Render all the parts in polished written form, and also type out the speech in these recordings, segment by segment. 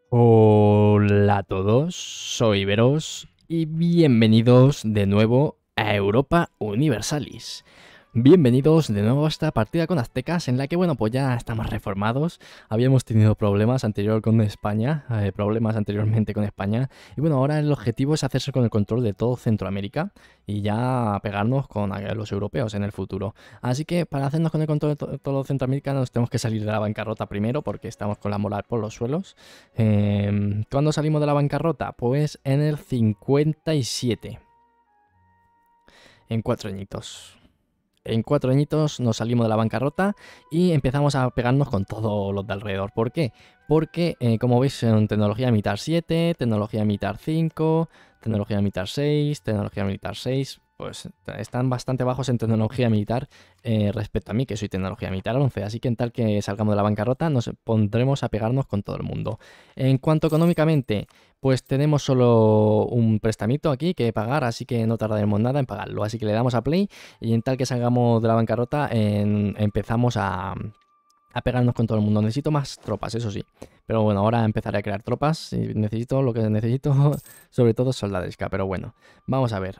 Hola a todos, soy Veros y bienvenidos de nuevo a Europa Universalis. Bienvenidos de nuevo a esta partida con aztecas en la que, bueno, pues ya estamos reformados. Habíamos tenido problemas anteriormente con España. Y bueno, ahora el objetivo es hacerse con el control de todo Centroamérica y ya pegarnos con los europeos en el futuro. Así que para hacernos con el control de todo Centroamérica nos tenemos que salir de la bancarrota primero porque estamos con la moral por los suelos. ¿Cuándo salimos de la bancarrota? Pues en el 57. En 4 añitos. En 4 añitos nos salimos de la bancarrota y empezamos a pegarnos con todos los de alrededor. ¿Por qué? Porque, como veis, son tecnología militar 7, tecnología militar 5, tecnología militar 6, tecnología militar 6. Pues están bastante bajos en tecnología militar respecto a mí, que soy tecnología militar 11. Así que en tal que salgamos de la bancarrota nos pondremos a pegarnos con todo el mundo. En cuanto económicamente, pues tenemos solo un prestamito aquí que pagar, así que no tardaremos nada en pagarlo. Así que le damos a play y en tal que salgamos de la bancarrota empezamos a pegarnos con todo el mundo. Necesito más tropas, eso sí. Pero bueno, ahora empezaré a crear tropas y necesito lo que necesito, sobre todo soldadesca. Pero bueno, vamos a ver.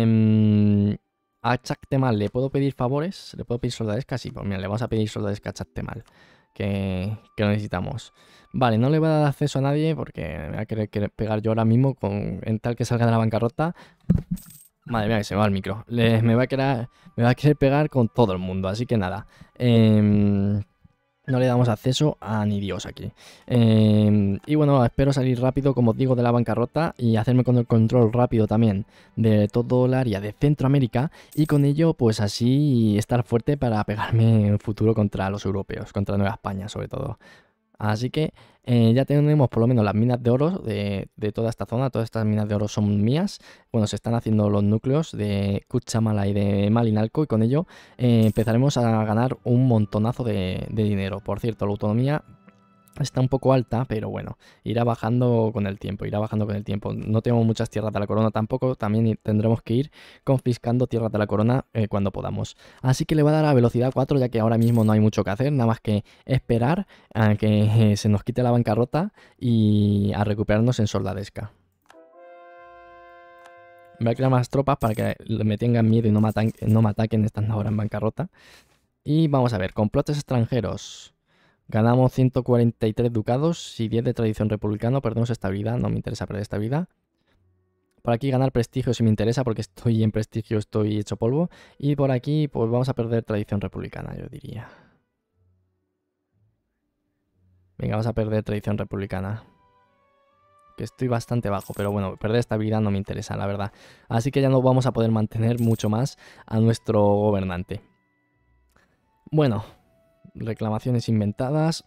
A Chactemal, ¿le puedo pedir favores? ¿Le puedo pedir soldadesca? Sí, pues mira, le vamos a pedir soldadesca a Chactemal, que lo necesitamos. Vale, no le voy a dar acceso a nadie porque me voy a querer pegar yo ahora mismo en tal que salga de la bancarrota. Madre mía, que se me va el micro. Me va a querer pegar con todo el mundo, así que nada. No le damos acceso a ni Dios aquí. Y bueno, espero salir rápido, como os digo, de la bancarrota y hacerme con el control rápido también de todo el área de Centroamérica y con ello, pues así estar fuerte para pegarme en futuro contra los europeos, contra Nueva España sobre todo. Así que ya tenemos por lo menos las minas de oro de toda esta zona. Todas estas minas de oro son mías. Bueno, se están haciendo los núcleos de Cuchamala y de Malinalco y con ello empezaremos a ganar un montonazo de dinero. Por cierto, la autonomía está un poco alta, pero bueno, irá bajando con el tiempo, irá bajando con el tiempo. No tenemos muchas tierras de la corona tampoco, también tendremos que ir confiscando tierras de la corona cuando podamos. Así que le voy a dar a velocidad 4 ya que ahora mismo no hay mucho que hacer, nada más que esperar a que se nos quite la bancarrota y a recuperarnos en soldadesca. Voy a crear más tropas para que me tengan miedo y no me ataquen estando ahora en bancarrota. Y vamos a ver, complotes extranjeros. Ganamos 143 ducados y 10 de tradición republicana. Perdemos estabilidad, no me interesa perder estabilidad. Por aquí ganar prestigio si me interesa porque estoy en prestigio, estoy hecho polvo. Y por aquí pues vamos a perder tradición republicana, yo diría. Venga, vamos a perder tradición republicana. Que estoy bastante bajo, pero bueno, perder estabilidad no me interesa, la verdad. Así que ya no vamos a poder mantener mucho más a nuestro gobernante. Bueno, reclamaciones inventadas.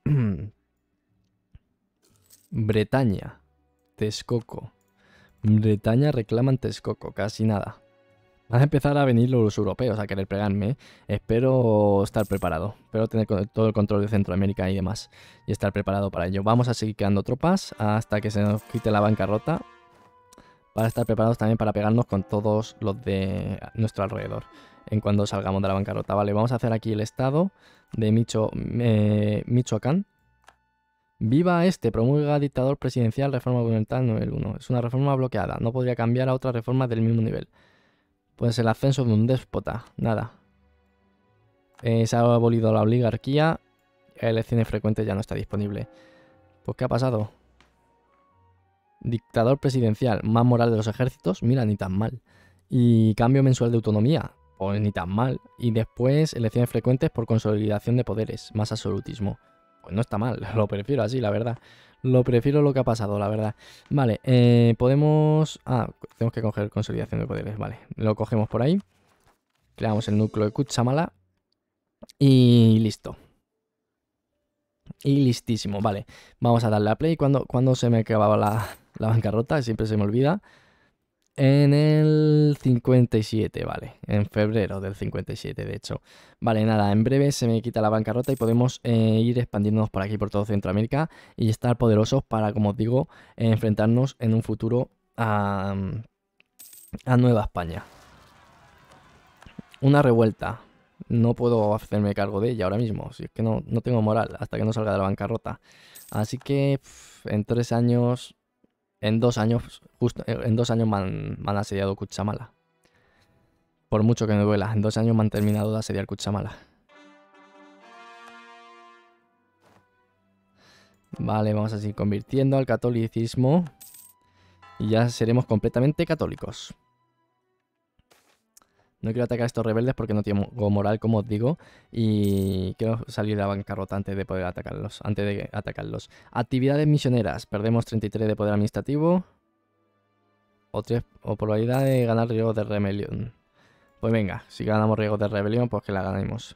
Bretaña. Texcoco. Bretaña reclaman Texcoco, casi nada. Van a empezar a venir los europeos a querer pegarme. Espero estar preparado. Espero tener todo el control de Centroamérica y demás. Y estar preparado para ello. Vamos a seguir creando tropas hasta que se nos quite la bancarrota. Para estar preparados también para pegarnos con todos los de nuestro alrededor. En cuando salgamos de la bancarrota. Vale, vamos a hacer aquí el estado de Michoacán. Viva este, promulga dictador presidencial, reforma gubernamental nivel 1. Es una reforma bloqueada, no podría cambiar a otra reforma del mismo nivel. Pues el ascenso de un déspota, nada. Se ha abolido la oligarquía, elecciones frecuentes ya no está disponible. Pues ¿qué ha pasado? Dictador presidencial, más moral de los ejércitos, mira, ni tan mal. Y cambio mensual de autonomía, pues ni tan mal. Y después elecciones frecuentes por consolidación de poderes, más absolutismo. Pues no está mal, lo prefiero así, la verdad. Lo prefiero lo que ha pasado, la verdad. Vale, podemos... Ah, tenemos que coger consolidación de poderes, vale. Lo cogemos por ahí. Creamos el núcleo de Cuchamala. Y listo. Y listísimo, vale. Vamos a darle a play. Cuando se me acababa la bancarrota? Siempre se me olvida. En el 57, vale. En febrero del 57, de hecho. Vale, nada, en breve se me quita la bancarrota y podemos ir expandiéndonos por aquí, por todo Centroamérica y estar poderosos para, como os digo, enfrentarnos en un futuro a Nueva España. Una revuelta. no puedo hacerme cargo de ella ahora mismo. Si es que no tengo moral hasta que no salga de la bancarrota. Así que en 3 años, en 2 años, justo en 2 años me han asediado Cuchamala. Por mucho que me duela, en 2 años me han terminado de asediar Cuchamala. Vale, vamos a seguir convirtiendo al catolicismo. Y ya seremos completamente católicos. No quiero atacar a estos rebeldes porque no tengo moral, como os digo. Y quiero salir de la bancarrota antes de poder atacarlos. Actividades misioneras. Perdemos 33 de poder administrativo. O probabilidad de ganar riesgos de rebelión. Pues venga, si ganamos riesgos de rebelión, pues que la ganemos.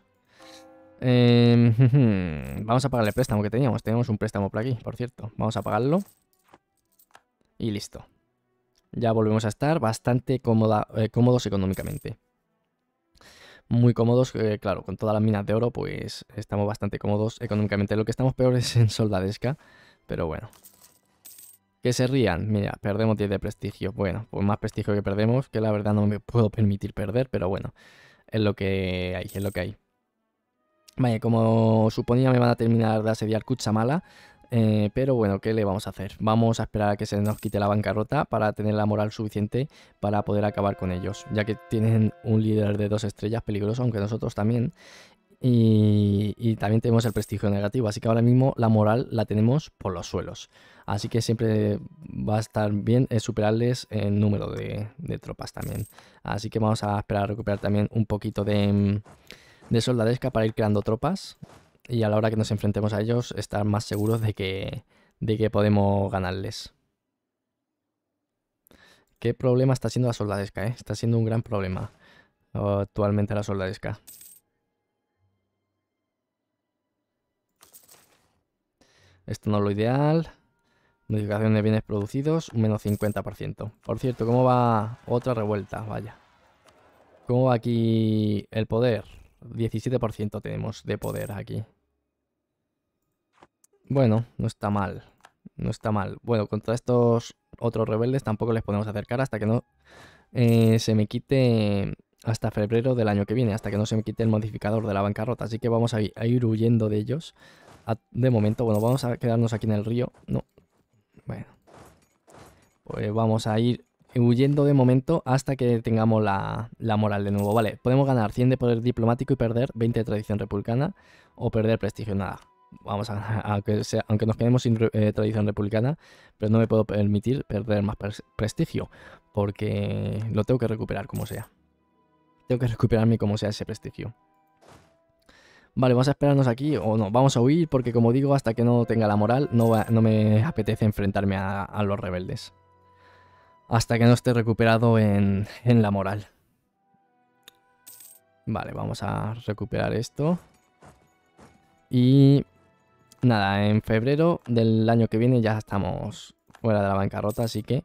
Vamos a pagar el préstamo que teníamos. Teníamos un préstamo por aquí, por cierto. Vamos a pagarlo. Y listo. Ya volvemos a estar bastante cómodos económicamente. Muy cómodos, claro, con todas las minas de oro, pues estamos bastante cómodos económicamente. Lo que estamos peor es en soldadesca, pero bueno. Que se rían, mira, perdemos 10 de prestigio. Bueno, pues más prestigio que perdemos, que la verdad no me puedo permitir perder, pero bueno, es lo que hay, es lo que hay. Vale, como suponía me van a terminar de asediar Cuchamala, pero bueno, ¿qué le vamos a hacer? Vamos a esperar a que se nos quite la bancarrota para tener la moral suficiente para poder acabar con ellos, ya que tienen un líder de 2 estrellas peligroso, aunque nosotros también, y también tenemos el prestigio negativo, así que ahora mismo la moral la tenemos por los suelos. Así que siempre va a estar bien superarles el número de tropas también. Así que vamos a esperar a recuperar también un poquito de soldadesca para ir creando tropas y a la hora que nos enfrentemos a ellos estar más seguros de que podemos ganarles. ¿Qué problema está siendo la soldadesca? Está siendo un gran problema actualmente la soldadesca. Esto no es lo ideal. Modificación de bienes producidos, un menos 50%. Por cierto, ¿cómo va otra revuelta? Vaya. ¿Cómo va aquí el poder? 17% tenemos de poder aquí. Bueno, no está mal. No está mal. Bueno, contra estos otros rebeldes tampoco les podemos acercar hasta que no se me quite hasta febrero del año que viene, hasta que no se me quite el modificador de la bancarrota. Así que vamos a ir huyendo de ellos. De momento, bueno, vamos a quedarnos aquí en el río. No. Bueno. Pues vamos a ir huyendo de momento hasta que tengamos la moral de nuevo. Vale, podemos ganar 100 de poder diplomático y perder 20 de tradición republicana o perder prestigio. Nada, vamos a ganar, aunque nos quedemos sin tradición republicana, pero no me puedo permitir perder más prestigio porque lo tengo que recuperar como sea. Tengo que recuperarme como sea ese prestigio. Vale, vamos a esperarnos aquí o no, vamos a huir porque como digo, hasta que no tenga la moral no me apetece enfrentarme a los rebeldes. Hasta que no esté recuperado en la moral. Vale, vamos a recuperar esto. Y nada, en febrero del año que viene ya estamos fuera de la bancarrota, así que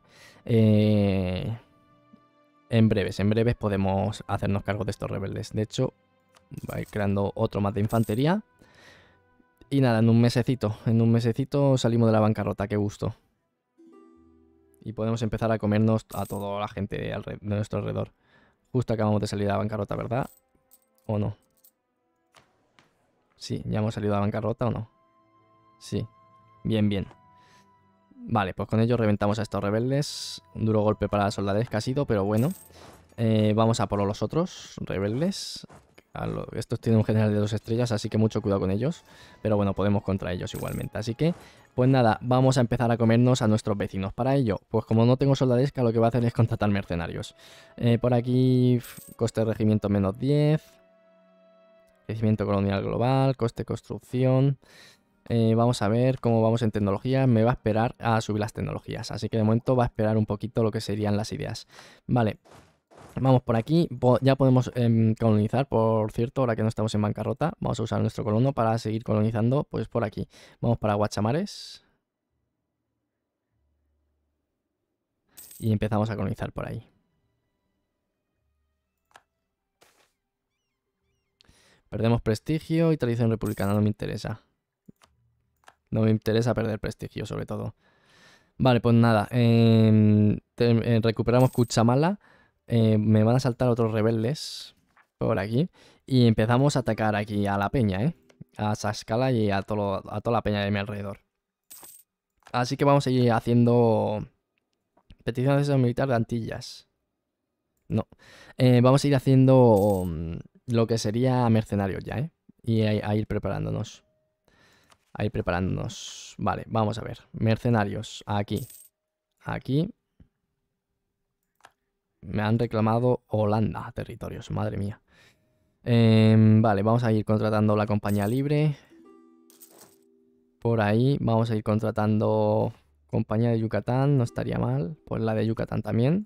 en breves podemos hacernos cargo de estos rebeldes. De hecho, va a ir creando otro más de infantería. Y nada, en un mesecito salimos de la bancarrota, qué gusto. Y podemos empezar a comernos a toda la gente de nuestro alrededor. Justo acabamos de salir de la bancarrota, ¿verdad? ¿O no? Sí, ya hemos salido de la bancarrota o no. Sí, bien, bien. Vale, pues con ello reventamos a estos rebeldes. Un duro golpe para la soldadesca ha sido, pero bueno. Vamos a por los otros rebeldes. Estos tienen un general de 2 estrellas, así que mucho cuidado con ellos. Pero bueno, podemos contra ellos igualmente. Así que, pues nada, vamos a empezar a comernos a nuestros vecinos. Para ello, pues como no tengo soldadesca, lo que voy a hacer es contratar mercenarios. Por aquí, coste de regimiento menos 10. Crecimiento colonial global, coste de construcción. Vamos a ver cómo vamos en tecnología. Me va a esperar a subir las tecnologías. Así que de momento va a esperar un poquito lo que serían las ideas. Vale. Vamos por aquí, ya podemos colonizar, por cierto, ahora que no estamos en bancarrota, vamos a usar nuestro colono para seguir colonizando, pues por aquí. Vamos para Guachamares. Y empezamos a colonizar por ahí. Perdemos prestigio y tradición republicana, no me interesa. No me interesa perder prestigio, sobre todo. Vale, pues nada, recuperamos Cuchamala. Me van a saltar otros rebeldes. por aquí. Y empezamos a atacar aquí a la peña, ¿eh? A Tlaxcala y a toda la peña de mi alrededor. Así que vamos a ir haciendo petición de deseo militar de Antillas. No. Vamos a ir haciendo lo que sería mercenarios ya, ¿eh? Y a ir preparándonos. A ir preparándonos. Vale, vamos a ver. Mercenarios. Aquí. Aquí. Me han reclamado Holanda, territorios. Madre mía. Vale, vamos a ir contratando la compañía libre. Por ahí vamos a ir contratando compañía de Yucatán. No estaría mal. Pues la de Yucatán también.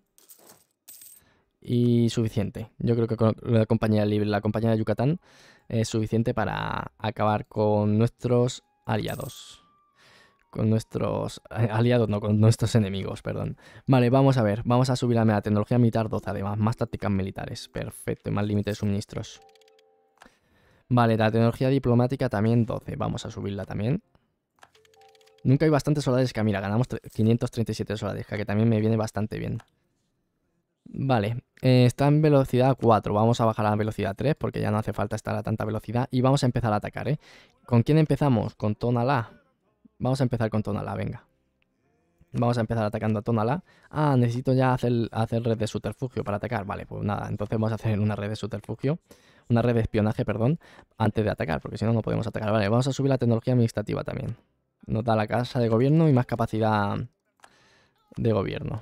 Y suficiente. Yo creo que con la compañía libre, la compañía de Yucatán es suficiente para acabar con nuestros aliados. Con nuestros aliados, no, con nuestros enemigos, perdón. Vale, vamos a ver. Vamos a subir la tecnología militar 12, además. Más tácticas militares. Perfecto. Y más límite de suministros. Vale, la tecnología diplomática también 12. Vamos a subirla también. Nunca hay bastantes soldadesca. Mira, ganamos 537 soldadesca, que también me viene bastante bien. Vale, está en velocidad 4. Vamos a bajar a velocidad 3 porque ya no hace falta estar a tanta velocidad. Y vamos a empezar a atacar, ¿eh? ¿Con quién empezamos? Con Tonalá. Vamos a empezar con Tonalá, venga. Vamos a empezar atacando a Tonalá. Ah, necesito ya hacer red de subterfugio para atacar. Vale, pues nada, entonces vamos a hacer una red de subterfugio. Una red de espionaje, perdón, antes de atacar, porque si no, no podemos atacar. Vale, vamos a subir la tecnología administrativa también. Nos da la casa de gobierno y más capacidad de gobierno.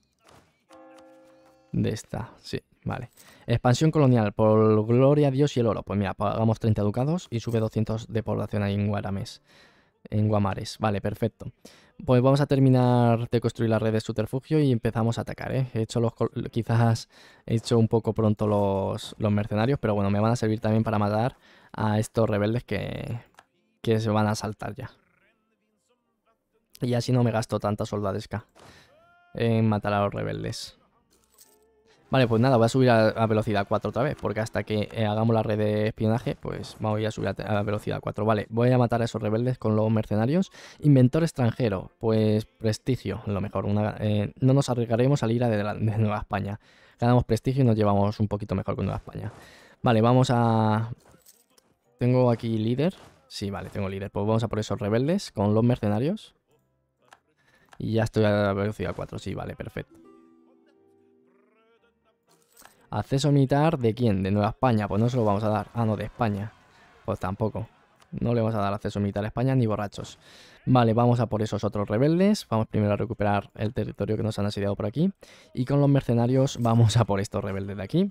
De esta, sí, vale. Expansión colonial, por gloria a Dios y el oro. Pues mira, pagamos 30 ducados y sube 200 de población ahí en Guarames. En Guamares, vale, perfecto. Pues vamos a terminar de construir la red de subterfugio y empezamos a atacar, ¿eh? Quizás he hecho un poco pronto los mercenarios, pero bueno, me van a servir también para matar a estos rebeldes que se van a saltar ya. Y así no me gasto tanta soldadesca en matar a los rebeldes. Vale, pues nada, voy a subir a velocidad 4 otra vez, porque hasta que hagamos la red de espionaje, pues voy a subir a velocidad 4. Vale, voy a matar a esos rebeldes con los mercenarios. Inventor extranjero, pues prestigio, lo mejor. No nos arriesgaremos a ir de Nueva España. Ganamos prestigio y nos llevamos un poquito mejor con Nueva España. Vale, vamos a... ¿Tengo aquí líder? Sí, vale, tengo líder. Pues vamos a por esos rebeldes con los mercenarios. Y ya estoy a velocidad 4, sí, vale, perfecto. ¿Acceso militar de quién? ¿De Nueva España? Pues no se lo vamos a dar. Ah, no, de España. Pues tampoco. No le vamos a dar acceso militar a España ni borrachos. Vale, vamos a por esos otros rebeldes. Vamos primero a recuperar el territorio que nos han asediado por aquí. Y con los mercenarios vamos a por estos rebeldes de aquí.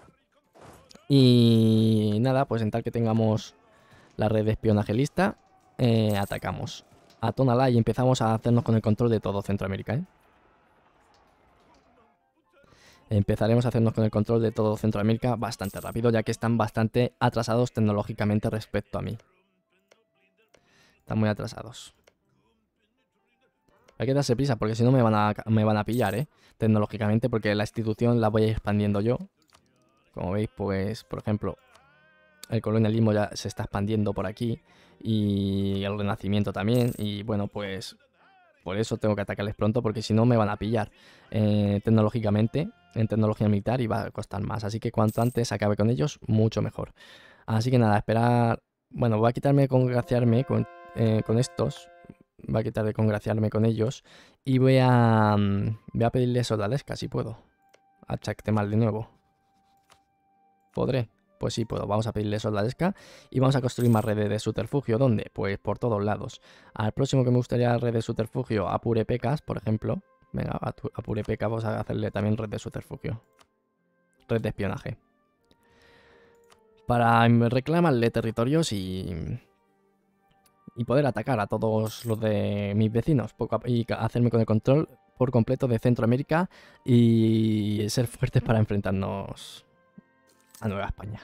Y nada, pues en tal que tengamos la red de espionaje lista, atacamos a Tonalá y empezamos a hacernos con el control de todo Centroamérica, ¿eh? Empezaremos a hacernos con el control de todo Centroamérica bastante rápido, ya que están bastante atrasados tecnológicamente respecto a mí. Están muy atrasados. Hay que darse prisa, porque si no me van a pillar, ¿eh? Tecnológicamente, porque la institución la voy a ir expandiendo yo. Como veis, pues, por ejemplo, el colonialismo ya se está expandiendo por aquí. Y el renacimiento también. Y bueno, pues... Por eso tengo que atacarles pronto, porque si no me van a pillar tecnológicamente, en tecnología militar, y va a costar más. Así que cuanto antes acabe con ellos, mucho mejor. Así que nada, esperar... Bueno, voy a quitarme de congraciarme con estos. Voy a quitar de congraciarme con ellos. Y voy a pedirle soldadesca, si puedo. A Chactemal de nuevo. ¿Podré? Pues sí puedo. Vamos a pedirle soldadesca y vamos a construir más redes de subterfugio. ¿Dónde? Pues por todos lados. Al próximo que me gustaría red de subterfugio, a Purepecas, por ejemplo. Venga, a Purepecas vamos a hacerle también red de subterfugio. Red de espionaje. Para reclamarle territorios y poder atacar a todos los de mis vecinos. Y hacerme con el control por completo de Centroamérica y ser fuertes para enfrentarnos a Nueva España.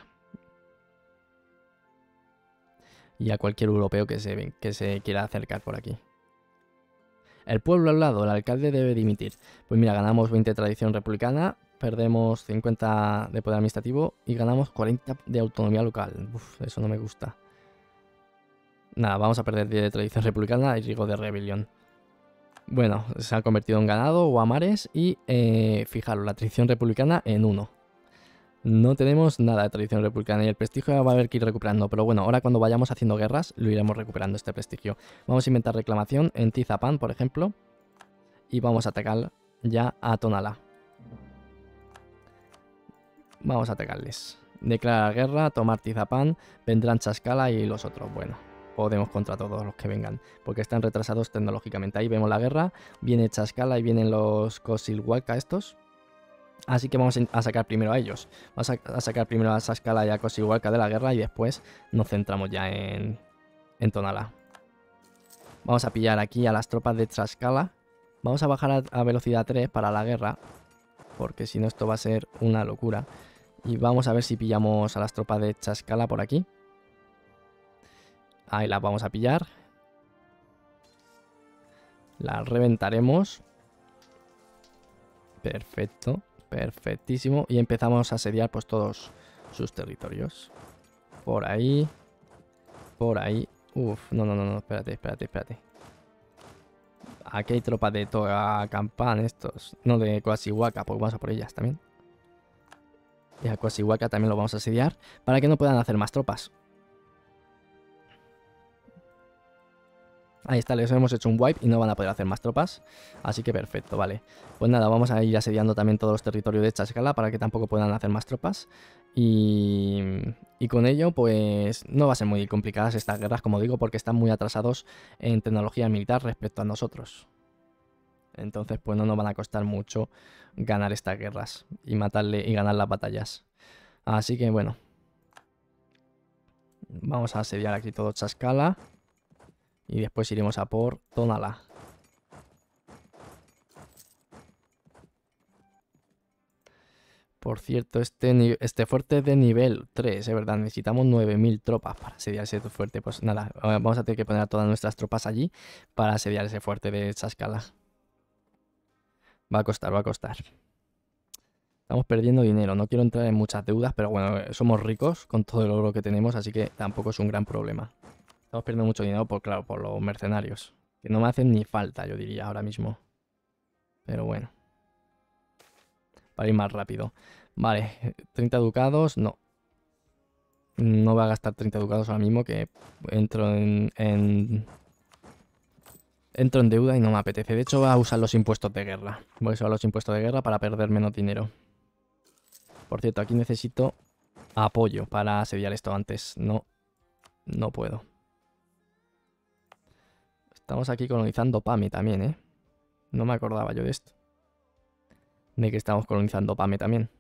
Y a cualquier europeo que se quiera acercar por aquí. El pueblo al lado, el alcalde debe dimitir. Pues mira, ganamos 20 de tradición republicana, perdemos 50 de poder administrativo y ganamos 40 de autonomía local. Uf, eso no me gusta. Nada, vamos a perder 10 de tradición republicana y riesgo de rebelión. Bueno, se ha convertido en ganado o amares y fijaros, la tradición republicana en 1. No tenemos nada de tradición republicana y el prestigio va a haber que ir recuperando. Pero bueno, ahora cuando vayamos haciendo guerras, lo iremos recuperando este prestigio. Vamos a inventar reclamación en Tizapán, por ejemplo. Y vamos a atacar ya a Tonalá. Vamos a atacarles. Declarar guerra, tomar Tizapán, vendrán Chascala y los otros. Bueno, podemos contra todos los que vengan, porque están retrasados tecnológicamente. Ahí vemos la guerra, viene Chascala y vienen los Cosilhuaca estos. Así que vamos a sacar primero a ellos. Vamos a sacar primero a Chascala y a Cosilhuaca de la guerra y después nos centramos ya en Tonalá. Vamos a pillar aquí a las tropas de Chascala. Vamos a bajar a velocidad 3 para la guerra, porque si no esto va a ser una locura. Y vamos a ver si pillamos a las tropas de Chascala por aquí. Ahí las vamos a pillar. Las reventaremos. Perfecto, perfectísimo. Y empezamos a asediar pues todos sus territorios. Por ahí. Por ahí. Uf, no, espérate. Aquí hay tropas de Toacampan estos. No, de Coachihuaca, pues vamos a por ellas también. Y a Coachihuaca también lo vamos a asediar para que no puedan hacer más tropas. Ahí está, les hemos hecho un wipe y no van a poder hacer más tropas. Así que perfecto, vale. Pues nada, vamos a ir asediando también todos los territorios de Chascala para que tampoco puedan hacer más tropas. Y con ello, pues no va a ser muy complicadas estas guerras, como digo, porque están muy atrasados en tecnología militar respecto a nosotros. Entonces, pues no nos van a costar mucho ganar estas guerras y matarle y ganar las batallas. Así que bueno. Vamos a asediar aquí todo Chascala. Y después iremos a por Tonalá. Por cierto, este fuerte es de nivel 3, es verdad. Necesitamos 9000 tropas para asediar ese fuerte. Pues nada, vamos a tener que poner a todas nuestras tropas allí para asediar ese fuerte de Chascala. Va a costar, va a costar. Estamos perdiendo dinero. No quiero entrar en muchas deudas, pero bueno, somos ricos con todo el oro que tenemos, así que tampoco es un gran problema. Estamos perdiendo mucho dinero claro, por los mercenarios. Que no me hacen ni falta, yo diría, ahora mismo. Pero bueno. Para ir más rápido. Vale, 30 ducados, no. No voy a gastar 30 ducados ahora mismo, que entro entro en deuda y no me apetece. De hecho, voy a usar los impuestos de guerra. Voy a usar los impuestos de guerra para perder menos dinero. Por cierto, aquí necesito apoyo para asediar esto antes. No, no puedo. Estamos aquí colonizando Pame también, ¿eh? No me acordaba yo de esto. De que estamos colonizando Pame también.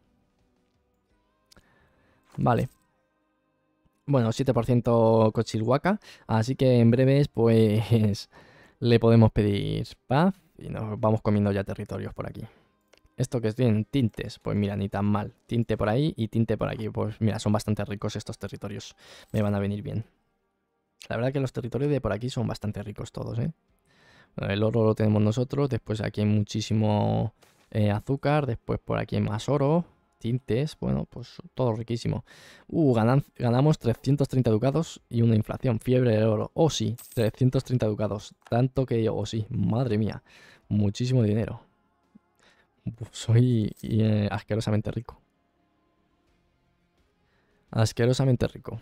Vale. Bueno, 7% Cochilhuaca. Así que en breves, pues le podemos pedir paz y nos vamos comiendo ya territorios por aquí. ¿Esto que es bien? Tintes. Pues mira, ni tan mal. Tinte por ahí y tinte por aquí. Pues mira, son bastante ricos estos territorios. Me van a venir bien. La verdad que los territorios de por aquí son bastante ricos todos, ¿eh? El oro lo tenemos nosotros. Después aquí hay muchísimo azúcar. Después por aquí hay más oro. Tintes. Bueno, pues todo riquísimo. Ganamos 330 ducados y una inflación. Fiebre del oro. Oh sí, 330 ducados. Tanto que, oh sí, madre mía. Muchísimo dinero. Soy asquerosamente rico. Asquerosamente rico.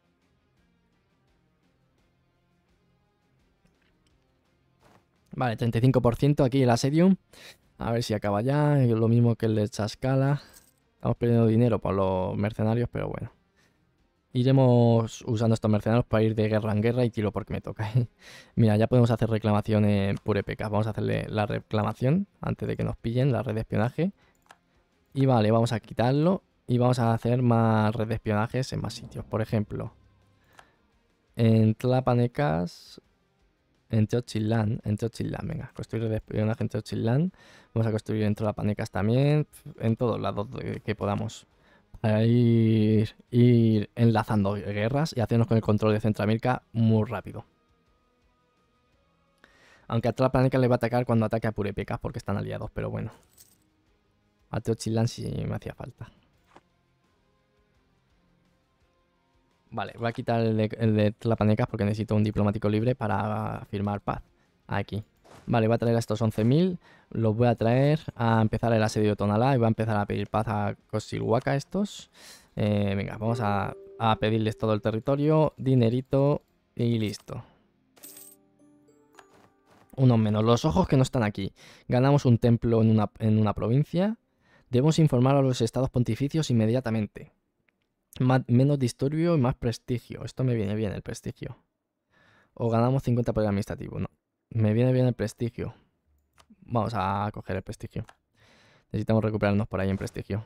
Vale, 35% aquí el asedio. A ver si acaba ya. Lo mismo que el de Chascala. Estamos perdiendo dinero por los mercenarios, pero bueno. Iremos usando estos mercenarios para ir de guerra en guerra y tiro porque me toca. Mira, ya podemos hacer reclamación en Purépecas. Vamos a hacerle la reclamación antes de que nos pillen la red de espionaje. Y vale, vamos a quitarlo y vamos a hacer más red de espionajes en más sitios. Por ejemplo, en Tlapanecas, en Teotitlán, venga, construir red de espionaje en Teotitlán. Vamos a construir en Tlapanecas también, en todos lados que podamos. Para ir enlazando guerras y hacernos con el control de Centroamérica muy rápido. Aunque a Tlapanecas le va a atacar cuando ataque a Purépecas porque están aliados, pero bueno. A Teotitlán sí me hacía falta. Vale, voy a quitar el de Tlapanecas porque necesito un diplomático libre para firmar paz. Aquí. Vale, voy a traer a estos 11.000. Los voy a traer a empezar el asedio de Tonalá y voy a empezar a pedir paz a Cosilhuaca estos. Venga, vamos a pedirles todo el territorio, dinerito y listo. Unos menos. Los ojos que no están aquí. Ganamos un templo en una provincia. Debemos informar a los estados pontificios inmediatamente. Menos disturbio y más prestigio. Esto me viene bien, el prestigio. O ganamos 50 poder administrativo. No, me viene bien el prestigio. Vamos a coger el prestigio. Necesitamos recuperarnos por ahí en prestigio.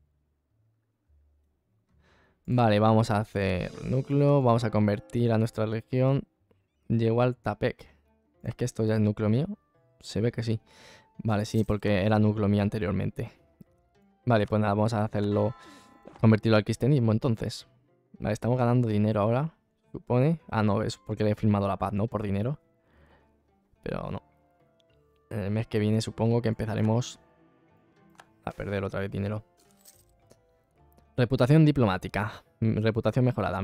Vale, vamos a hacer núcleo. Vamos a convertir a nuestra región. Llegó al Tapec. ¿Es que esto ya es núcleo mío? Se ve que sí. Vale, sí, porque era núcleo mío anteriormente. Vale, pues nada, vamos a hacerlo. Convertirlo al cristianismo entonces. Vale, estamos ganando dinero ahora. Supone. Ah, no, es porque le he firmado la paz, ¿no? Por dinero. Pero no. En el mes que viene supongo que empezaremos a perder otra vez dinero. Reputación diplomática. Reputación mejorada.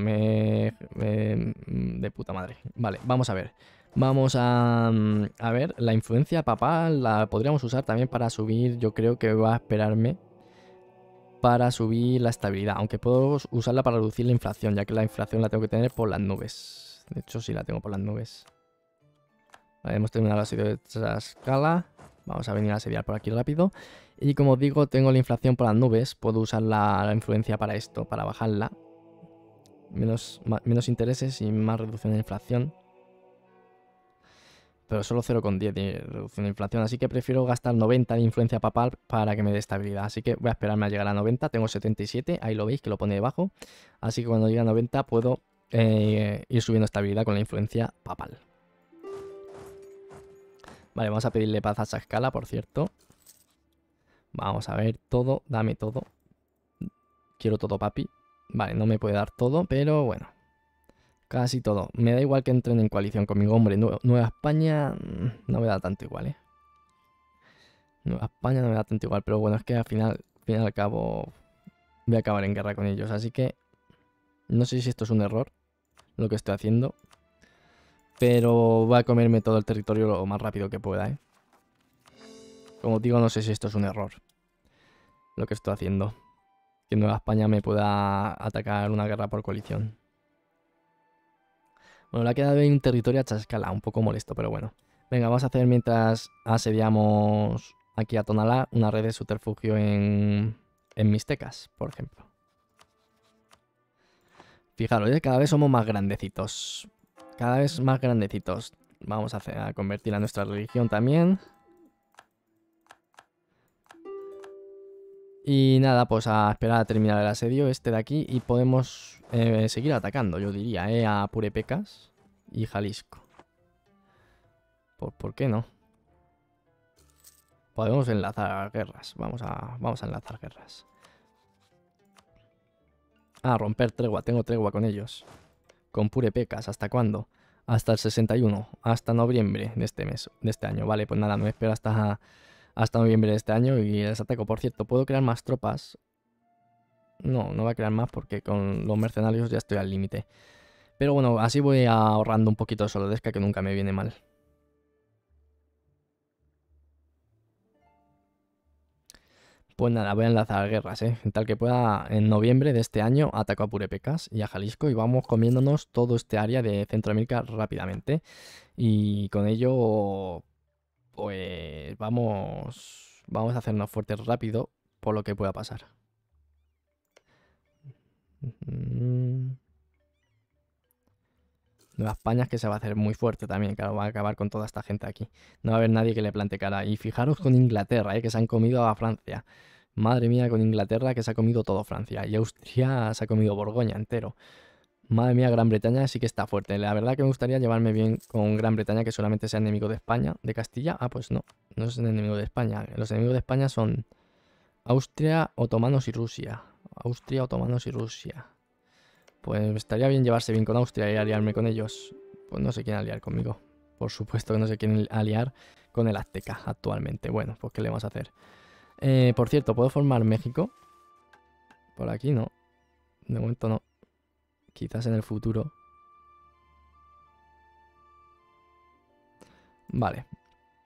De puta madre. Vale, vamos a ver. Vamos a ver, la influencia papal la podríamos usar también para subir. Yo creo que va a esperarme para subir la estabilidad. Aunque puedo usarla para reducir la inflación, ya que la inflación la tengo que tener por las nubes. De hecho, sí la tengo por las nubes. Vale, hemos terminado el asedio de Tlaxcala. Vamos a venir a asediar por aquí rápido. Y como os digo, tengo la inflación por las nubes. Puedo usar la influencia para esto, para bajarla. Menos intereses y más reducción de inflación. Pero solo 0,10 de reducción de inflación. Así que prefiero gastar 90 de influencia papal para que me dé estabilidad. Así que voy a esperarme a llegar a 90. Tengo 77. Ahí lo veis que lo pone debajo. Así que cuando llegue a 90 puedo ir subiendo estabilidad con la influencia papal. Vale, vamos a pedirle paz a Tlaxcala, por cierto. Vamos a ver todo. Dame todo. Quiero todo, papi. Vale, no me puede dar todo, pero bueno. Casi todo. Me da igual que entren en coalición conmigo. Hombre, Nueva España no me da tanto igual, ¿eh? Nueva España no me da tanto igual. Pero bueno, es que al final y al cabo voy a acabar en guerra con ellos. Así que no sé si esto es un error, lo que estoy haciendo. Pero voy a comerme todo el territorio lo más rápido que pueda, ¿eh? Como digo, no sé si esto es un error, lo que estoy haciendo. Que Nueva España me pueda atacar una guerra por coalición. Bueno, le ha quedado ahí un territorio a Tlaxcala, un poco molesto, pero bueno. Venga, vamos a hacer mientras asediamos aquí a Tonalá una red de subterfugio en Mixtecas, por ejemplo. Fijaros, cada vez somos más grandecitos. Cada vez más grandecitos. Vamos a convertir a nuestra religión también. Y nada, pues a esperar a terminar el asedio este de aquí y podemos seguir atacando, yo diría, a Purépecas y Jalisco. ¿Por qué no? Podemos enlazar guerras, vamos a enlazar guerras. Ah, romper tregua, tengo tregua con ellos. Con Purépecas, ¿hasta cuándo? Hasta el 61, hasta noviembre de este mes, de este año. Vale, pues nada, me espero hasta noviembre de este año y les ataco. Por cierto, ¿puedo crear más tropas? No, no voy a crear más porque con los mercenarios ya estoy al límite. Pero bueno, así voy ahorrando un poquito de soldadesca que nunca me viene mal. Pues nada, voy a enlazar guerras, en tal que pueda, en noviembre de este año ataco a Purépecas y a Jalisco y vamos comiéndonos todo este área de Centroamérica rápidamente. Y con ello, pues vamos a hacernos fuertes rápido por lo que pueda pasar. Nueva España es que se va a hacer muy fuerte también, claro, va a acabar con toda esta gente aquí. No va a haber nadie que le plante cara. Y fijaros con Inglaterra, que se han comido a Francia. Madre mía, con Inglaterra que se ha comido todo Francia. Y Austria se ha comido Borgoña entero. Madre mía, Gran Bretaña sí que está fuerte. La verdad que me gustaría llevarme bien con Gran Bretaña, que solamente sea enemigo de España, de Castilla. Ah, pues no, no es enemigo de España. Los enemigos de España son Austria, otomanos y Rusia. Austria, otomanos y Rusia. Pues estaría bien llevarse bien con Austria y aliarme con ellos. Pues no se quieren aliar conmigo. Por supuesto que no se quieren aliar con el Azteca actualmente. Bueno, pues ¿qué le vamos a hacer? Por cierto, ¿puedo formar México? Por aquí no. De momento no. Quizás en el futuro. Vale.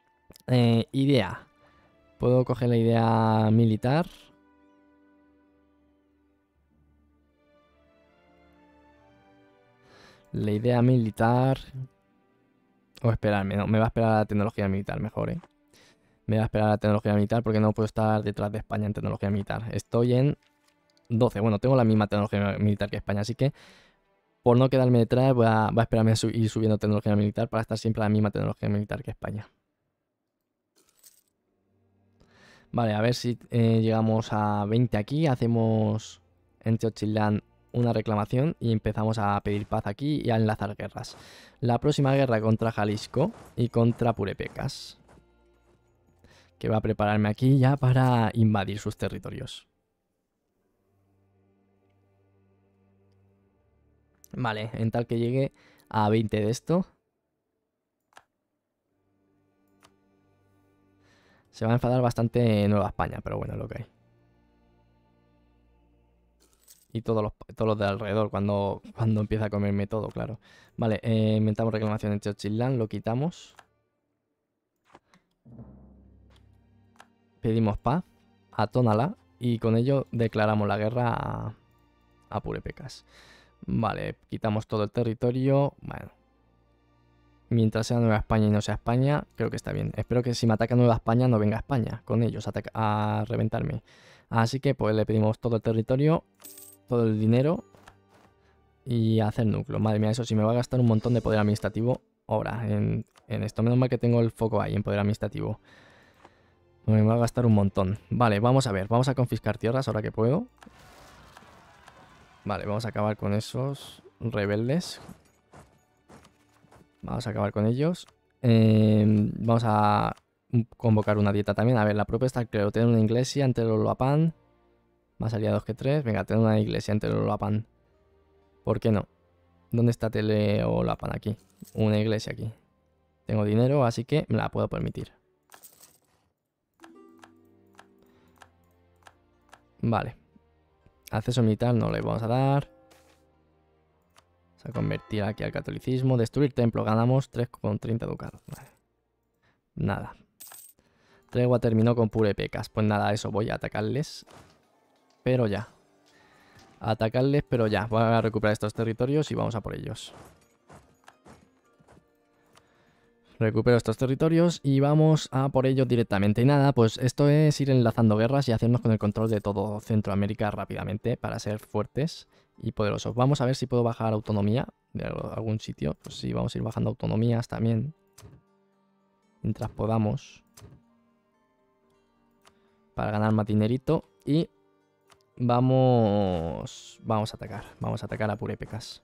Idea. Puedo coger la idea militar. La idea militar... O esperarme, no, me va a esperar a la tecnología militar mejor, ¿eh? Me va a esperar a la tecnología militar porque no puedo estar detrás de España en tecnología militar. Estoy en 12. Bueno, tengo la misma tecnología militar que España, así que por no quedarme detrás voy a esperarme a ir subiendo tecnología militar para estar siempre a la misma tecnología militar que España. Vale, a ver si llegamos a 20 aquí. Hacemos en Teotihuacán una reclamación y empezamos a pedir paz aquí y a enlazar guerras. La próxima guerra contra Jalisco y contra Purépecas, que va a prepararme aquí ya para invadir sus territorios. Vale, en tal que llegue a 20 de esto. Se va a enfadar bastante Nueva España, pero bueno, es lo que hay. Y todos los de alrededor cuando empieza a comerme todo, claro. Vale, inventamos reclamación en Teotihuacán, lo quitamos. Pedimos paz a Tonalá y con ello declaramos la guerra a Purépecas. Vale, quitamos todo el territorio. Bueno, mientras sea Nueva España y no sea España, creo que está bien. Espero que si me ataca Nueva España no venga España con ellos a reventarme. Así que pues le pedimos todo el territorio, todo el dinero y hacer núcleo. Madre mía, eso sí me va a gastar un montón de poder administrativo ahora en esto. Menos mal que tengo el foco ahí en poder administrativo. Me va a gastar un montón. Vale, vamos a ver. Vamos a confiscar tierras ahora que puedo. Vale, vamos a acabar con esos rebeldes. Vamos a acabar con ellos. Vamos a convocar una dieta también. A ver, la propuesta, creo, tener una iglesia ante el Olapán. Más aliados que 3. Venga, tener una iglesia ante el Olapán. ¿Por qué no? ¿Dónde está Teleolapan? Aquí. Una iglesia aquí. Tengo dinero, así que me la puedo permitir. Vale. Acceso militar no le vamos a dar. Vamos a convertir aquí al catolicismo. Destruir templo. Ganamos 3,30 ducados. Vale. Nada. Tregua terminó con Purépecas. Pues nada, eso. Voy a atacarles. Pero ya. Atacarles, pero ya. Voy a recuperar estos territorios y vamos a por ellos. Recupero estos territorios y vamos a por ellos directamente. Y nada, pues esto es ir enlazando guerras y hacernos con el control de todo Centroamérica rápidamente para ser fuertes y poderosos. Vamos a ver si puedo bajar autonomía de algún sitio. Pues sí, vamos a ir bajando autonomías también. Mientras podamos. Para ganar más dinerito. Y vamos a atacar. Vamos a atacar a Purépecas.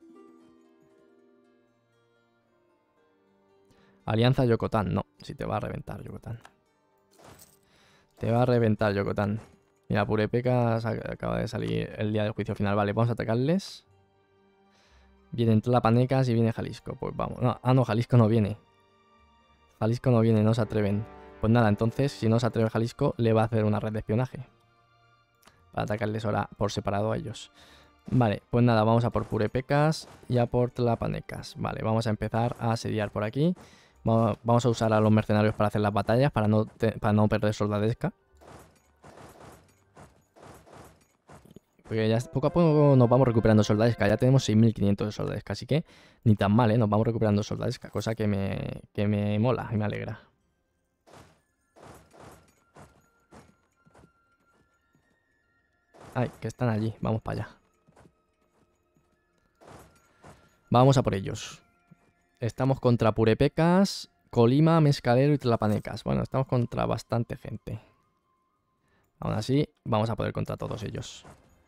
Alianza Yocotán. No, si te va a reventar Yocotán. Te va a reventar Yocotán. Mira, Purépecas acaba de salir el día del juicio final. Vale, vamos a atacarles. Vienen Tlapanecas y viene Jalisco. Pues vamos. No, no, Jalisco no viene. Jalisco no viene, no se atreven. Pues nada, entonces, si no se atreve Jalisco, le va a hacer una red de espionaje. Para atacarles ahora por separado a ellos. Vale, pues nada, vamos a por Purépecas y a por Tlapanecas. Vale, vamos a empezar a asediar por aquí. Vamos a usar a los mercenarios para hacer las batallas, para no perder soldadesca. Porque ya poco a poco nos vamos recuperando soldadesca. Ya tenemos 6.500 de soldadesca, así que ni tan mal, ¿eh? Nos vamos recuperando soldadesca, cosa que me mola y me alegra. Ay, que están allí. Vamos para allá. Vamos a por ellos. Estamos contra Purépecas, Colima, Mescalero y Tlapanecas. Bueno, estamos contra bastante gente. Aún así, vamos a poder contra todos ellos.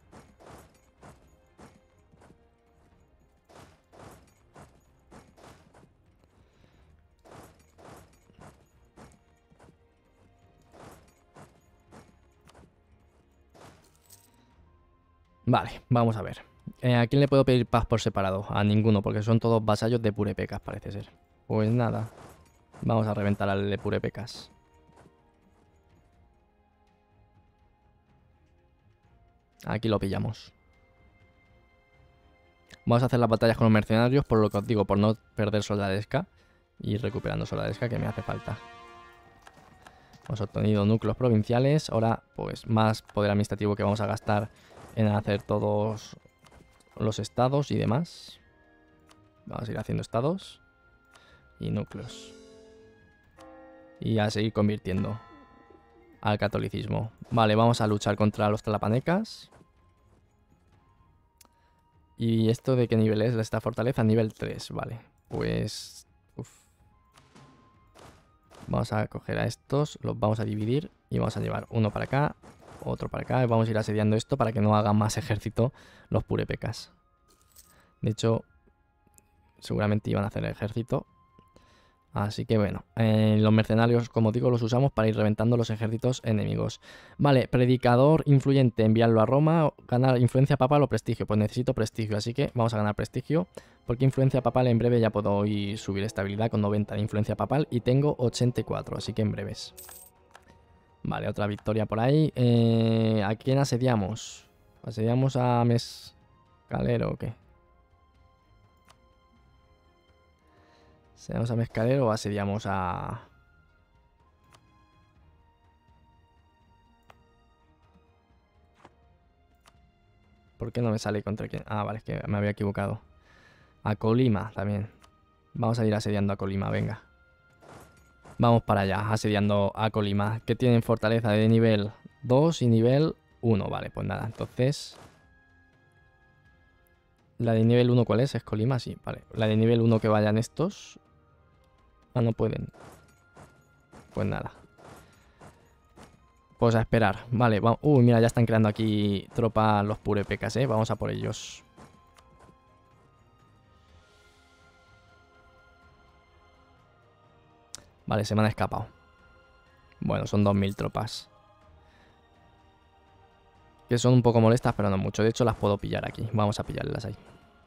Vale, vamos a ver. ¿A quién le puedo pedir paz por separado? A ninguno, porque son todos vasallos de Purépecas, parece ser. Pues nada. Vamos a reventar al de Purépecas. Aquí lo pillamos. Vamos a hacer las batallas con los mercenarios, por lo que os digo, por no perder soldadesca. Y recuperando soldadesca que me hace falta. Hemos obtenido núcleos provinciales. Ahora, pues, más poder administrativo que vamos a gastar en hacer todos los estados y demás. Vamos a ir haciendo estados y núcleos. Y a seguir convirtiendo al catolicismo. Vale, vamos a luchar contra los tlapanecas. ¿Y esto de qué nivel es esta fortaleza? Nivel 3, vale. Pues... uf. Vamos a coger a estos, los vamos a dividir y vamos a llevar uno para acá, otro para acá. Y vamos a ir asediando esto para que no hagan más ejército los purépecas. De hecho, seguramente iban a hacer el ejército. Así que bueno, los mercenarios, como digo, los usamos para ir reventando los ejércitos enemigos. Vale, predicador influyente, enviarlo a Roma, ganar influencia papal o prestigio. Pues necesito prestigio, así que vamos a ganar prestigio. Porque influencia papal en breve ya puedo ir subir estabilidad con 90 de influencia papal y tengo 84, así que en breves. Vale, otra victoria por ahí. ¿A quién asediamos? ¿Asediamos a Mescalero o qué? ¿Asediamos a Mescalero o asediamos a...? ¿Por qué no me sale contra quién? Ah, vale, es que me había equivocado. A Colima también. Vamos a ir asediando a Colima, venga. Vamos para allá, asediando a Colima. Que tienen fortaleza de nivel 2 y nivel 1. Vale, pues nada, entonces... La de nivel 1, ¿cuál es? ¿Es Colima? Sí, vale. La de nivel 1 que vayan estos... Ah, no pueden. Pues nada. Pues a esperar. Vale, vamos. Uy, mira, ya están creando aquí tropas los purépecas, ¿eh? Vamos a por ellos. Vale, se me han escapado. Bueno, son 2000 tropas. Que son un poco molestas, pero no mucho. De hecho, las puedo pillar aquí. Vamos a pillarlas ahí.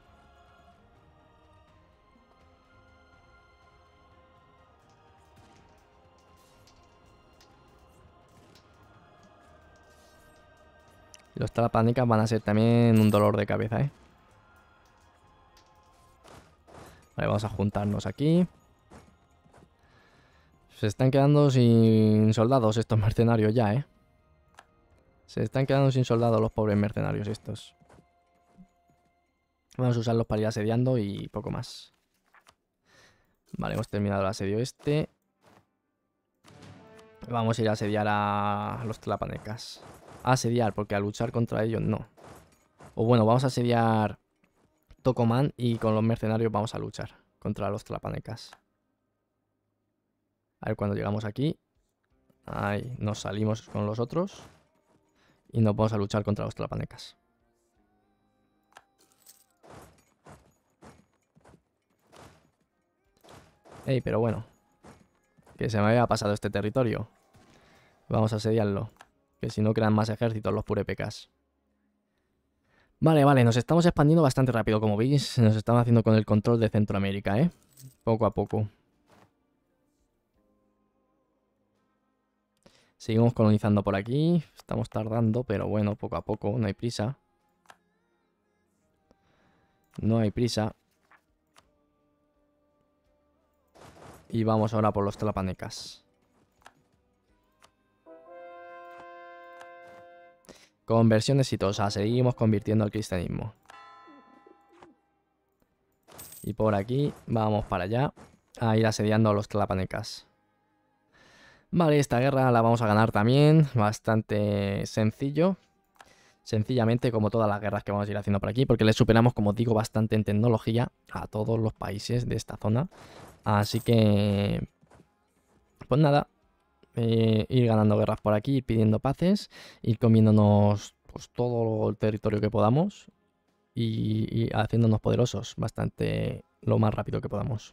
Los tlapanicas van a ser también un dolor de cabeza, ¿eh? Vale, vamos a juntarnos aquí. Se están quedando sin soldados estos mercenarios ya, ¿eh? Se están quedando sin soldados los pobres mercenarios estos. Vamos a usarlos para ir asediando y poco más. Vale, hemos terminado el asedio este. Vamos a ir a asediar a los tlapanecas. A asediar, porque a luchar contra ellos no. O bueno, vamos a asediar Tocomán y con los mercenarios vamos a luchar contra los tlapanecas. A ver, cuando llegamos aquí. Ahí, nos salimos con los otros. Y nos vamos a luchar contra los tlapanecas. Ey, pero bueno. Que se me había pasado este territorio. Vamos a asediarlo. Que si no crean más ejércitos los purépecas. Vale, vale, nos estamos expandiendo bastante rápido, como veis. Nos estamos haciendo con el control de Centroamérica, ¿eh? Poco a poco. Seguimos colonizando por aquí. Estamos tardando, pero bueno, poco a poco. No hay prisa. No hay prisa. Y vamos ahora por los tlapanecas. Conversión exitosa. Seguimos convirtiendo al cristianismo. Y por aquí vamos para allá a ir asediando a los tlapanecas. Vale, esta guerra la vamos a ganar también. Bastante sencillo. Sencillamente, como todas las guerras que vamos a ir haciendo por aquí. Porque le superamos, como digo, bastante en tecnología a todos los países de esta zona. Así que... pues nada. Ir ganando guerras por aquí, ir pidiendo paces. Ir comiéndonos pues, todo el territorio que podamos. Y haciéndonos poderosos bastante lo más rápido que podamos.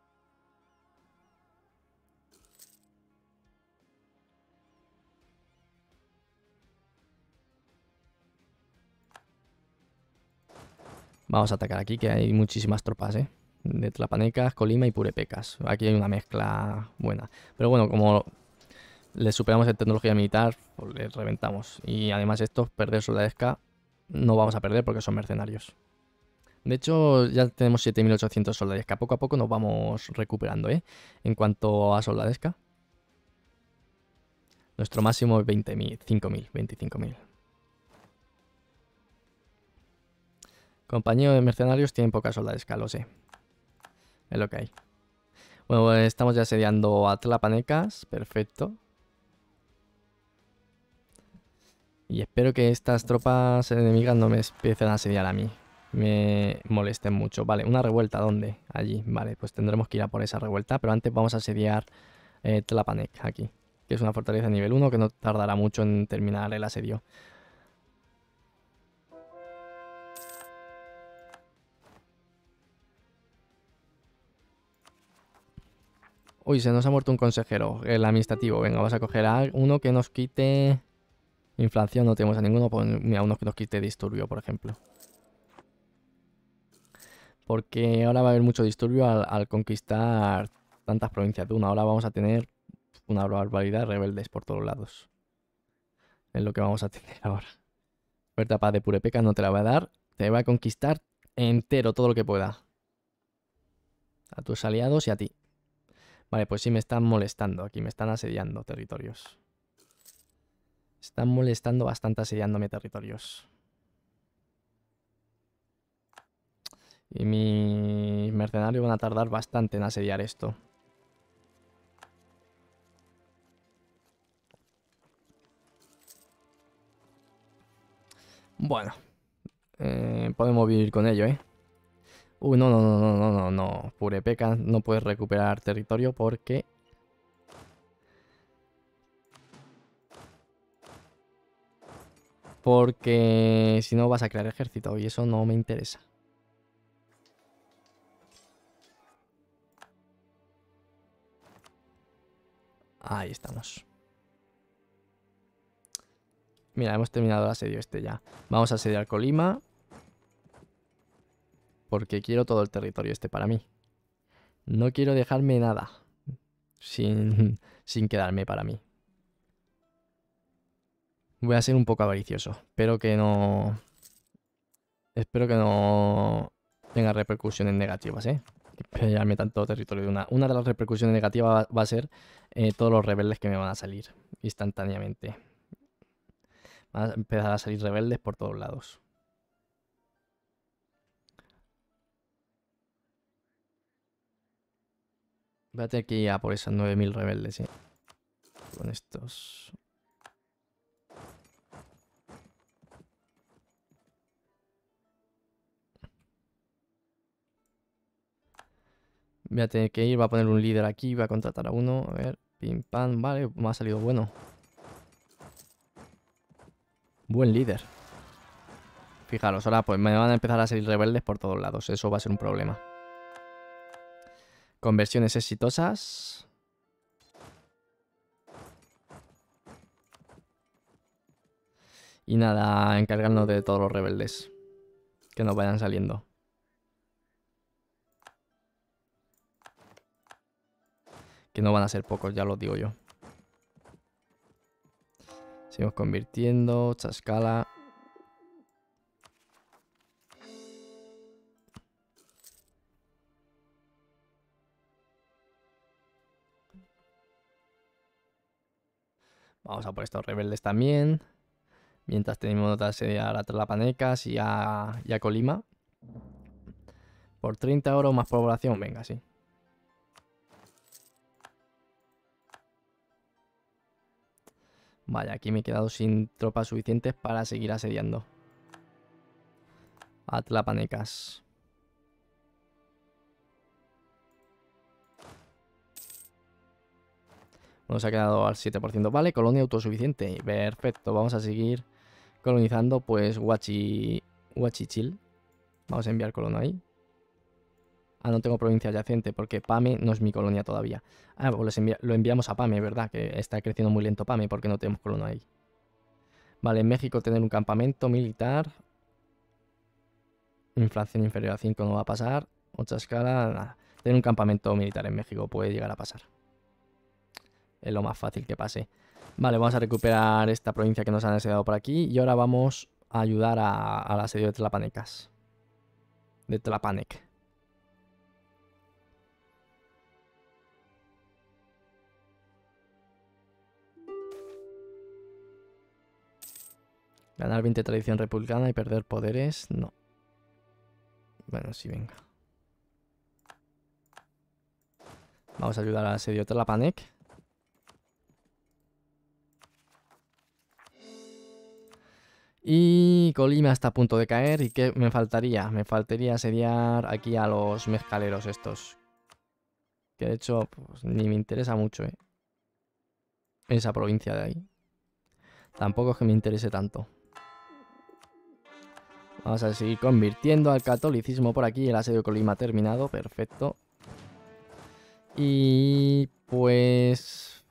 Vamos a atacar aquí, que hay muchísimas tropas, ¿eh? De tlapanecas, Colima y purépecas. Aquí hay una mezcla buena. Pero bueno, como les superamos en tecnología militar, pues les reventamos. Y además estos, perder soldadesca, no vamos a perder porque son mercenarios. De hecho, ya tenemos 7800 soldadesca. Poco a poco nos vamos recuperando, ¿eh? En cuanto a soldadesca. Nuestro máximo es 20.000, 5.000, 25.000. Compañero de mercenarios tienen poca soldadesca, lo sé. Es lo que hay. Bueno, pues estamos ya asediando a Tlapanecas. Perfecto. Y espero que estas tropas enemigas no me empiecen a asediar a mí. Me molesten mucho. Vale, una revuelta, ¿dónde? Allí. Vale, pues tendremos que ir a por esa revuelta. Pero antes vamos a asediar Tlapanec, aquí. Que es una fortaleza nivel 1 que no tardará mucho en terminar el asedio. Uy, se nos ha muerto un consejero, el administrativo. Venga, vamos a coger a uno que nos quite... Inflación no tenemos a ninguno. Pues mira, uno que nos quite disturbio, por ejemplo. Porque ahora va a haber mucho disturbio al conquistar tantas provincias de una. Ahora vamos a tener una barbaridad de rebeldes por todos lados. Es lo que vamos a tener ahora. Oferta paz de Purepeca no te la va a dar. Te va a conquistar entero todo lo que pueda. A tus aliados y a ti. Vale, pues sí me están molestando aquí. Me están asediando territorios. Están molestando bastante asediándome territorios. Y mis mercenarios van a tardar bastante en asediar esto. Bueno, podemos vivir con ello, ¿eh? Uy, no, no, no, no, no, no, no. Purepeca no puedes recuperar territorio porque... Porque si no vas a crear ejército y eso no me interesa. Ahí estamos. Mira, hemos terminado el asedio este ya. Vamos a asediar Colima. Porque quiero todo el territorio este para mí. No quiero dejarme nada sin quedarme para mí. Voy a ser un poco avaricioso. Espero que no tenga repercusiones negativas, ¿eh? Pelearme tanto territorio de una. Una de las repercusiones negativas va a ser todos los rebeldes que me van a salir instantáneamente. Van a empezar a salir rebeldes por todos lados. Voy a tener que ir a por esos 9.000 rebeldes, ¿eh? Con estos... Voy a tener que ir, va a poner un líder aquí, voy a contratar a uno. A ver, pim pam, vale, me ha salido bueno. Buen líder. Fijaros, ahora pues me van a empezar a salir rebeldes por todos lados. Eso va a ser un problema. Conversiones exitosas. Y nada, encargarnos de todos los rebeldes que nos vayan saliendo. Que no van a ser pocos, ya lo digo yo. Seguimos convirtiendo, Chascala. Vamos a por estos rebeldes también. Mientras tenemos que asediar a Tlapanecas y a Colima. Por 30 oro más población, venga, sí. Vaya, aquí me he quedado sin tropas suficientes para seguir asediando a Tlapanecas. Nos ha quedado al 7%. Vale, colonia autosuficiente. Perfecto, vamos a seguir colonizando pues Huachichil. Vamos a enviar colono ahí. Ah, no tengo provincia adyacente porque Pame no es mi colonia todavía. Ah, pues lo enviamos a Pame, ¿verdad? Que está creciendo muy lento Pame porque no tenemos colono ahí. Vale, en México tener un campamento militar. Inflación inferior a 5 no va a pasar. 8 escala, nada. Tener un campamento militar en México puede llegar a pasar. Es lo más fácil que pase. Vale, vamos a recuperar esta provincia que nos han asediado por aquí. Y ahora vamos a ayudar al asedio de Tlapanecas. De Tlapanec. Ganar 20 tradición republicana y perder poderes, no. Bueno, sí, venga. Vamos a ayudar al asedio Tlapanec. Y Colima está a punto de caer. ¿Y qué me faltaría? Me faltaría asediar aquí a los mezcaleros estos. Que de hecho pues, ni me interesa mucho, ¿eh? Esa provincia de ahí. Tampoco es que me interese tanto. Vamos a seguir convirtiendo al catolicismo por aquí. El asedio de Colima ha terminado. Perfecto. Y pues...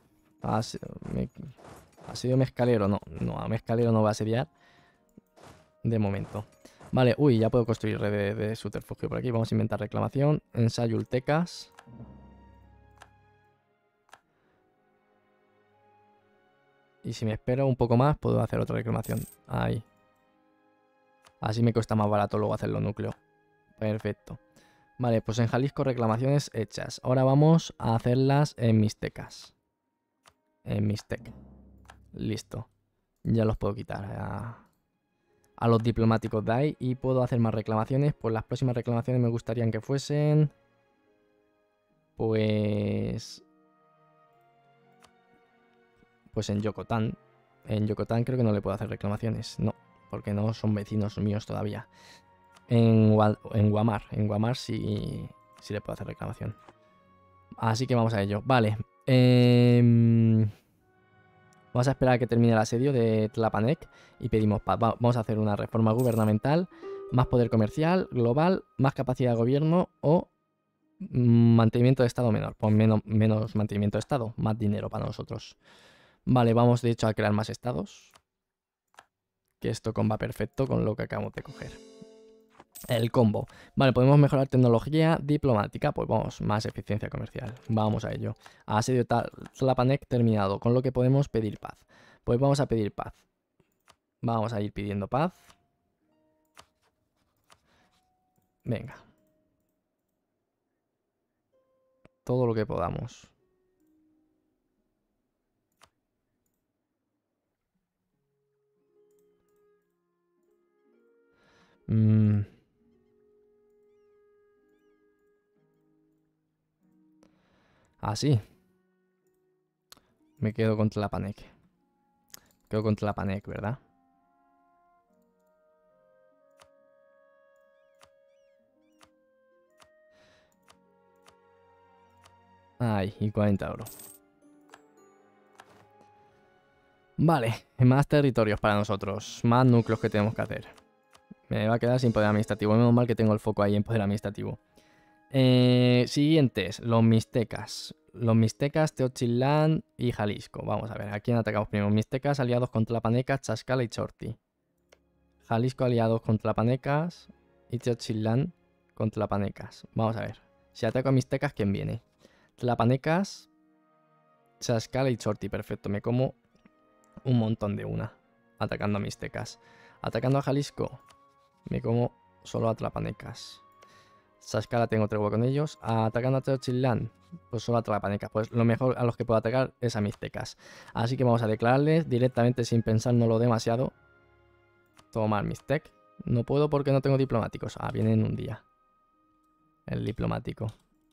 Asedio mezcalero. No, a mezcalero no va a asediar. De momento. Vale, uy, ya puedo construir red de subterfugio por aquí. Vamos a inventar reclamación. Ensayo ultecas. Y si me espero un poco más, puedo hacer otra reclamación. Ahí. Así me cuesta más barato luego hacerlo núcleo. Perfecto. Vale, pues en Jalisco reclamaciones hechas. Ahora vamos a hacerlas en Mixtecas. En Mixtec. Listo. Ya los puedo quitar a los diplomáticos de ahí. Y puedo hacer más reclamaciones. Pues las próximas reclamaciones me gustarían que fuesen... Pues en Yucatán. En Yucatán creo que no le puedo hacer reclamaciones. No, porque no son vecinos míos todavía. En Guamar. En Guamar sí le puedo hacer reclamación. Así que vamos a ello. Vale. Vamos a esperar a que termine el asedio de Tlapanec y pedimos paz. Vamos a hacer una reforma gubernamental, más poder comercial, global, más capacidad de gobierno o mantenimiento de Estado menor. Pues menos mantenimiento de Estado, más dinero para nosotros. Vale, vamos de hecho a crear más estados. Que esto comba perfecto con lo que acabamos de coger. El combo. Vale, podemos mejorar tecnología diplomática. Pues vamos, más eficiencia comercial. Vamos a ello. Asedio Tlapanec terminado, con lo que podemos pedir paz. Pues vamos a pedir paz. Vamos a ir pidiendo paz. Venga. Todo lo que podamos. Así. Me quedo con Tlapanec. Quedo con Tlapanec, ¿verdad? Ay, y 40 oro. Vale, más territorios para nosotros. Más núcleos que tenemos que hacer. Me va a quedar sin poder administrativo. Menos mal que tengo el foco ahí en poder administrativo. Siguientes, los mixtecas. Los mixtecas, Teotitlán y Jalisco. Vamos a ver, ¿a quién atacamos primero? Mixtecas aliados con Tlapanecas, Tlaxcala y Chorti. Jalisco aliados con Tlapanecas y Teotitlán con Tlapanecas. Vamos a ver. Si ataco a mixtecas, ¿quién viene? Tlapanecas, Tlaxcala y Chorti. Perfecto, me como un montón de una. Atacando a mixtecas. Atacando a Jalisco, me como solo a Tlapanecas. Tlaxcala tengo tregua con ellos. Atacando a Teotitlán, pues solo a Tlapanecas. Pues lo mejor a los que puedo atacar es a mixtecas. Así que vamos a declararles directamente sin pensárnoslo demasiado. Tomar mixtec. No puedo porque no tengo diplomáticos. Viene en un día. El diplomático.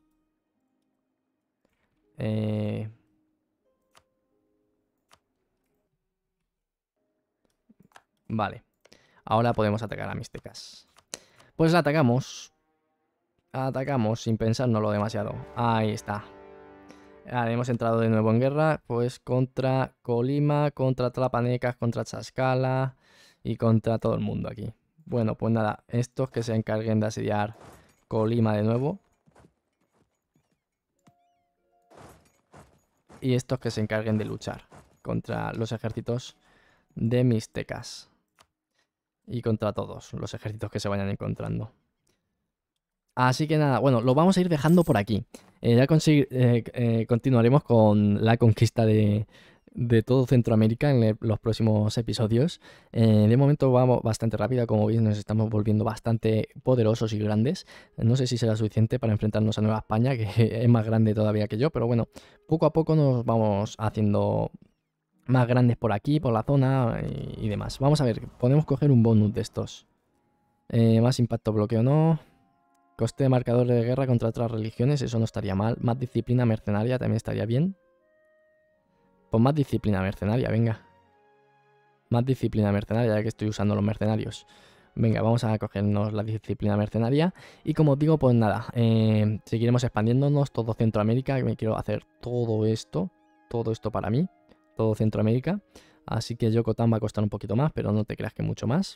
Vale. Ahora podemos atacar a mixtecas. Pues la atacamos. Atacamos sin pensárnoslo demasiado. Ahí está. Hemos entrado de nuevo en guerra. Pues contra Colima, contra Tlapanecas, contra Tlaxcala y contra todo el mundo aquí. Bueno, pues nada. Estos que se encarguen de asediar Colima de nuevo. Y estos que se encarguen de luchar contra los ejércitos de mixtecas. Y contra todos los ejércitos que se vayan encontrando. Así que nada, bueno, lo vamos a ir dejando por aquí. Ya continuaremos con la conquista de todo Centroamérica en los próximos episodios. De momento vamos bastante rápida, como veis nos estamos volviendo bastante poderosos y grandes. No sé si será suficiente para enfrentarnos a Nueva España, que es más grande todavía que yo, pero bueno, poco a poco nos vamos haciendo más grandes por aquí, por la zona y demás. Vamos a ver, podemos coger un bonus de estos. Más impacto bloqueo no. Coste de marcador de guerra contra otras religiones, eso no estaría mal. Más disciplina mercenaria también estaría bien. Pues más disciplina mercenaria, venga. Más disciplina mercenaria, ya que estoy usando los mercenarios. Venga, vamos a cogernos la disciplina mercenaria. Y como os digo, pues nada, seguiremos expandiéndonos todo Centroamérica. Me quiero hacer todo esto para mí, todo Centroamérica. Así que Yokotan va a costar un poquito más, pero no te creas que mucho más.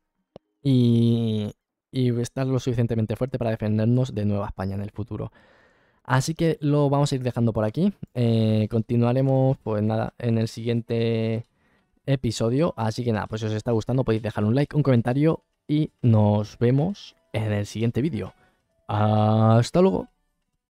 Y estar lo suficientemente fuerte para defendernos de Nueva España en el futuro. Así que lo vamos a ir dejando por aquí. Continuaremos, pues nada, en el siguiente episodio. Así que nada, pues si os está gustando podéis dejar un like, un comentario y nos vemos en el siguiente vídeo. Hasta luego.